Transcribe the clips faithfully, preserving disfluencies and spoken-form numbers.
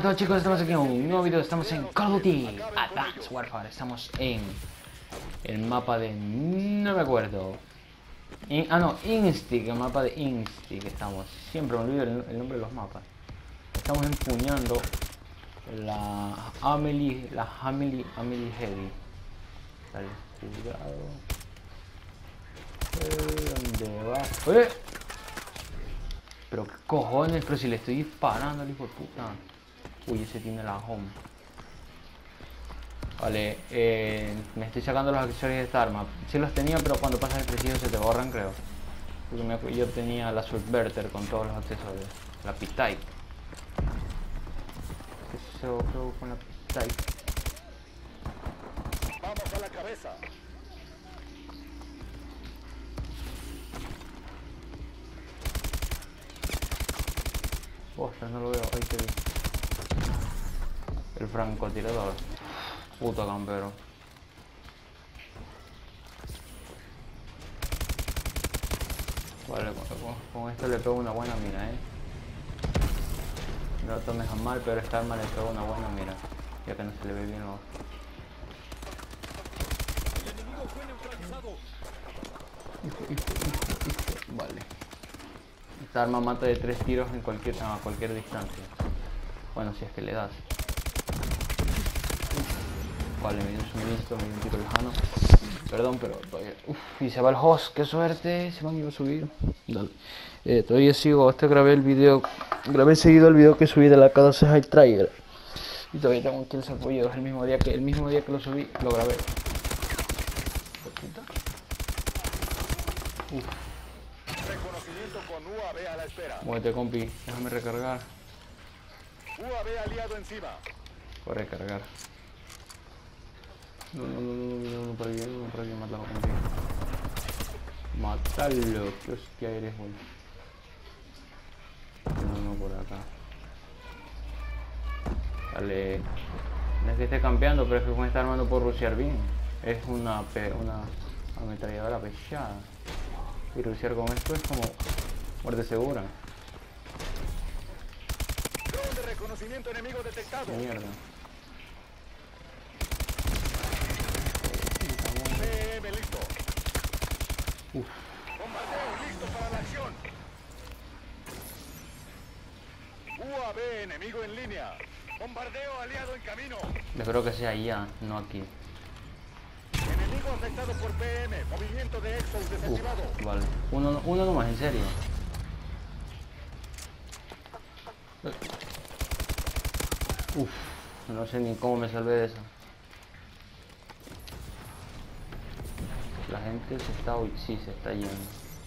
todos chicos, estamos aquí en un nuevo video, estamos en Call of Duty Advanced Warfare, estamos en el mapa de... no me acuerdo. In, ah no, Instick, el mapa de Instick estamos, siempre me olvido el, el nombre de los mapas. Estamos empuñando la Amelie, la Amelie, Amelie Heavy. Dale, cuidado. Eh, ¿Dónde va? ¡Eh! Pero qué cojones, pero si le estoy disparando al hijo de puta. Uy, ese tiene la home. Vale, eh, me estoy sacando los accesorios de esta arma. Sí los tenía, pero cuando pasas el preciso se te borran, creo. Porque me, yo tenía la Subverter con todos los accesorios. La P-Type. ¿Qué se juego con la P-Type? Vamos a la cabeza. Ostras, no lo veo. Ahí te vi. El francotirador. Puto campero. Vale, con, con esto le pego una buena mira, eh. No lo tomes a mal, pero esta arma le pego una buena mira. Ya que no se le ve bien los... El enemigo fue neutralizado. Hijo, hijo, hijo, hijo. Vale. Esta arma mata de tres tiros en cualquier, a cualquier distancia. Bueno, si es que le das. Vale, me dio un suministro, me dio un tiro lejano. Perdón, pero todavía... Uf, y se va el host, qué suerte, se van a ir a subir. Dale. Eh, todavía sigo, este grabé el video, grabé seguido el video que subí de la K doce High Trigger. Y todavía tengo un kill salpullido, el mismo día que el mismo día que lo subí, lo grabé. Uf. Reconocimiento con U A V a la espera. Muévete, compi, déjame recargar. U A V aliado encima. Voy a recargar. No, no, no, no, no, no, por aquí, no, por aquí, mátalo, compi. Mátalo, que hostia eres, güey. No, no, por acá. Vale. No es que esté campeando, pero es que con esta arma no puedo rushear bien. Es una, una ametralladora pesada. Y rushear con esto es como muerte segura. Dron de reconocimiento enemigo detectado. Mierda. P M listo. Uf. Bombardeo listo para la acción. U A V enemigo en línea. Bombardeo aliado en camino. Yo creo que sea allá, no aquí. Enemigo afectado por P M. Movimiento de Exos desactivado. Uf, vale. Uno, uno nomás, en serio. Uf, no sé ni cómo me salvé de eso. La gente se está... Uy, sí, se está yendo.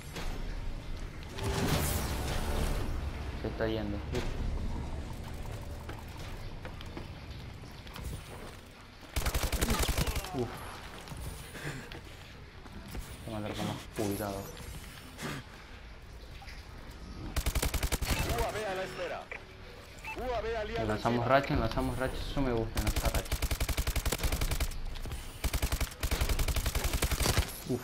Se está yendo. Uf. Uf. Tengo que andar con más cuidado. U A V a la espera. U A V aliado Lanzamos encima. racha, lanzamos racha, eso me gusta, lanzar racha. Uf.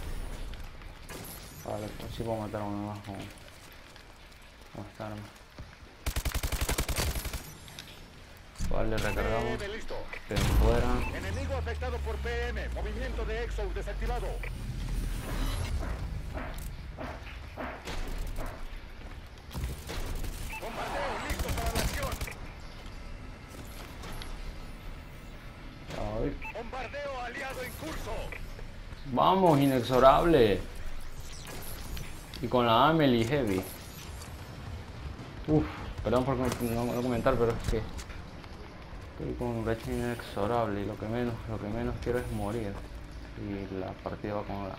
Vale, pues sí puedo matar a uno más con, con esta arma. Vale, recargamos. P M listo. Que fuera. Enemigo afectado por P M. Movimiento de Exos desactivado. Bombardeo listo para la acción. Ay. Bombardeo aliado en curso. Vamos, inexorable. Y con la Amelie Heavy. Uf, perdón por no, no comentar, pero es que estoy con un brecha inexorable y lo que menos, lo que menos quiero es morir. Y la partida va con la...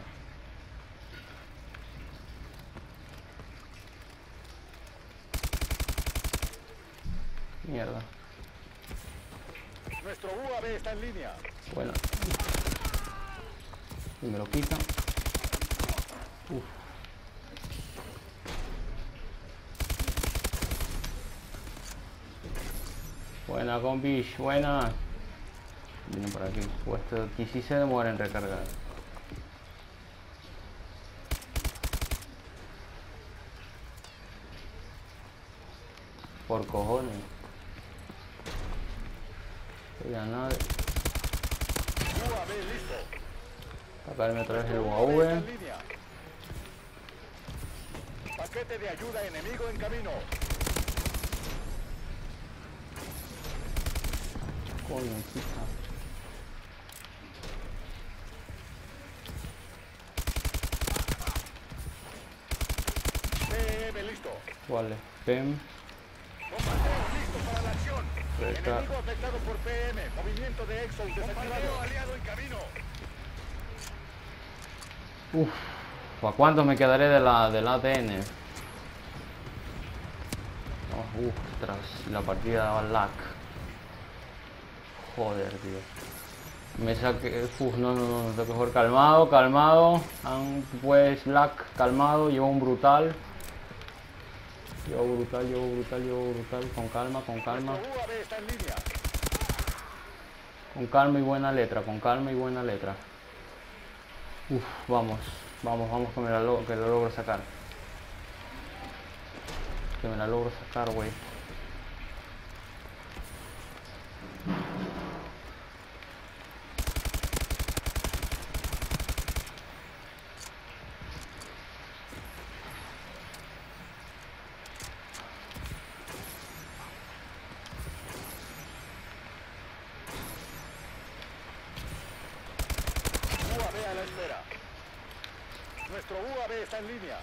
Mierda. Nuestro U A V está en línea. Bueno. Y me lo quita. Uf. Buena, compish, buena. Vienen por aquí. O esto aquí sí se demora en recargar. Por cojones. Ya nada. U A V listo. Sacarme otra vez el U A Nuestro U A V V. está en línea. Paquete de ayuda enemigo en camino. Coño, chica. P M listo. Vale, P E M. Bombardeo listo para la acción. Reca- Enemigo afectado por P M. Movimiento de Exo desactivado. Bombardeo aliado en camino. Uf, ¿a cuánto me quedaré de la, del A T N? Oh, uf, tras la partida daba lag. Joder, tío. Me saqué. Uf, no, no, no, tengo que jugar calmado, calmado. Han, pues, lag, calmado. Llevo un brutal. Llevo brutal, llevo brutal, llevo brutal. Con calma, con calma. Nuestro U A V está en línea. Con calma y buena letra, con calma y buena letra. Uf, vamos, vamos, vamos que me la, lo que lo logro sacar. Que me la logro sacar, güey. U A V a la espera. Nuestro U A V está en línea.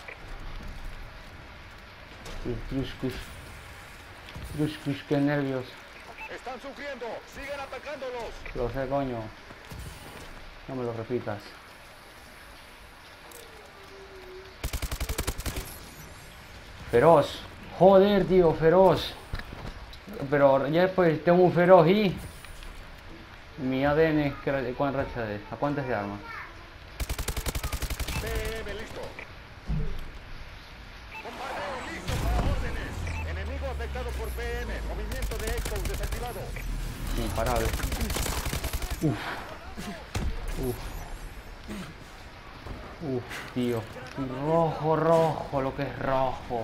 Cruz, cruz. Cruz, cruz, qué nervios. Están sufriendo. Sigan atacándolos. Lo sé, coño. No me lo repitas. Feroz. Joder, tío, feroz. Pero ya pues tengo un feroz y... Mi A D N, ¿qué- ¿cuál racha de? ¿A cuántas de armas? P M listo. Bombardeo listo para órdenes. Enemigo afectado por P M. Movimiento de Exo desactivado. Imparable. Uf. Uf. Uf, tío. Rojo, rojo, lo que es rojo.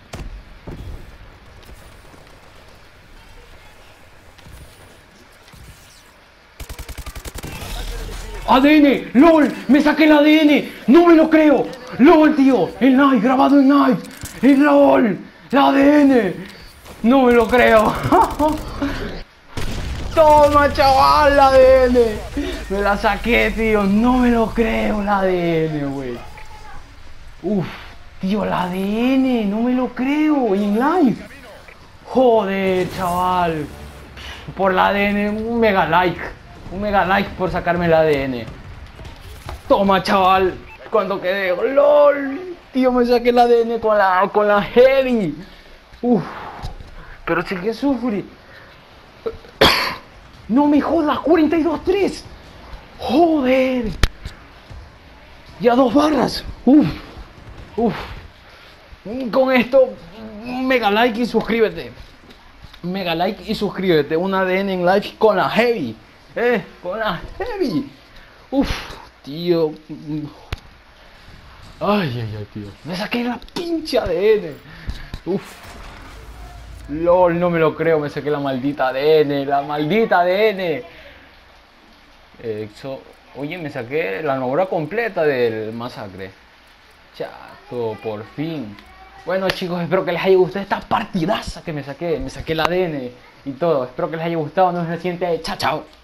A D N, LOL, me saqué el A D N, no me lo creo. LOL, tío, el Knife, grabado en Knife. El LOL, la A D N. No me lo creo. Toma, chaval, la A D N. Me la saqué, tío. No me lo creo, la A D N, güey. Uf, tío, la A D N. No me lo creo. Y en live. Joder, chaval. Por la A D N, un mega like. Un mega like por sacarme el A D N. Toma, chaval. Cuando quedé. LOL. Tío, me saqué el A D N con la, con la Heavy. Uf. Pero sí que sufrí. No me jodas, cuarenta y dos tres. Joder. Ya dos barras. Uf. Uf. Con esto, mega like y suscríbete. Mega like y suscríbete. Un A D N en live con la Heavy. Eh, con la Heavy. Uf, tío. Ay, ay, ay, tío. Me saqué la pinche A D N. Uf. LOL, no me lo creo, me saqué la maldita A D N, la maldita A D N. Exo. Oye, me saqué la armadura completa del masacre. Chato, por fin. Bueno, chicos, espero que les haya gustado esta partidaza que me saqué. Me saqué el A D N y todo. Espero que les haya gustado. Nos vemos en el siguiente. Chao, chao.